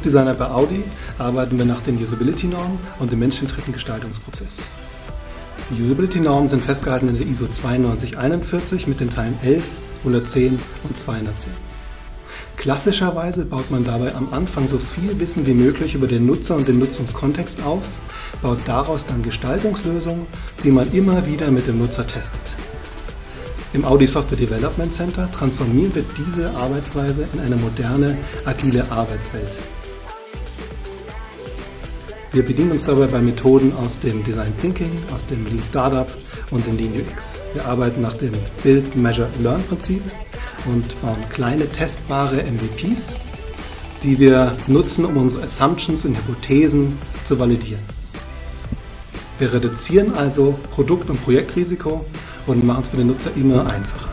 Produktdesigner bei Audi arbeiten wir nach den Usability-Normen und dem menschenzentrierten Gestaltungsprozess. Die Usability-Normen sind festgehalten in der ISO 9241 mit den Teilen 11, 110 und 210. Klassischerweise baut man dabei am Anfang so viel Wissen wie möglich über den Nutzer und den Nutzungskontext auf, baut daraus dann Gestaltungslösungen, die man immer wieder mit dem Nutzer testet. Im Audi Software Development Center transformieren wir diese Arbeitsweise in eine moderne, agile Arbeitswelt. Wir bedienen uns dabei bei Methoden aus dem Design Thinking, aus dem Lean Startup und dem Lean UX. Wir arbeiten nach dem Build, Measure, Learn Prinzip und bauen kleine testbare MVPs, die wir nutzen, um unsere Assumptions und Hypothesen zu validieren. Wir reduzieren also Produkt- und Projektrisiko und machen es für den Nutzer immer einfacher.